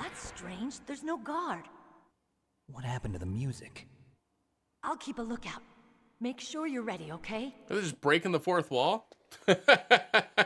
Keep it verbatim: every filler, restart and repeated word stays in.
That's strange. There's no guard. What happened to the music? I'll keep a lookout. Make sure you're ready, okay? They're just breaking the fourth wall?